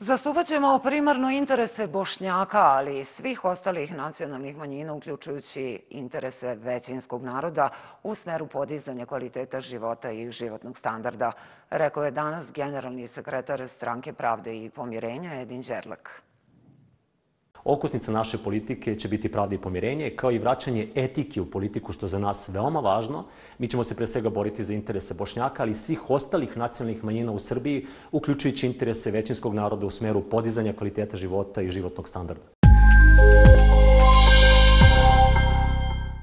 Zastupat ćemo primarno interese Bošnjaka, ali i svih ostalih nacionalnih manjina, uključujući interese većinskog naroda u smeru podizanja kvaliteta života i životnog standarda, rekao je danas generalni sekretar Stranke pravde i pomirenja Edin Đerlek. Okosnica naše politike će biti pravda i pomirenje, kao i vraćanje etike u politiku, što je za nas veoma važno. Mi ćemo se pre svega boriti za interese Bošnjaka, ali i svih ostalih nacionalnih manjina u Srbiji, uključujući interese većinskog naroda u smeru podizanja kvaliteta života i životnog standarda.